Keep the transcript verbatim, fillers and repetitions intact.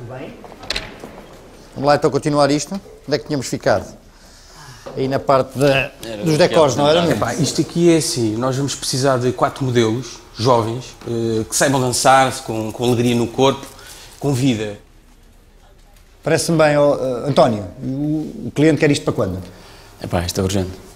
Tudo bem? Vamos lá então continuar isto. Onde é que tínhamos ficado? Aí na parte de, dos decors, não era? Epá, isto aqui é assim, nós vamos precisar de quatro modelos jovens eh, que saibam dançar com, com alegria no corpo, com vida. Parece-me bem, oh, uh, António. O, o cliente quer isto para quando? Epá, isto é urgente.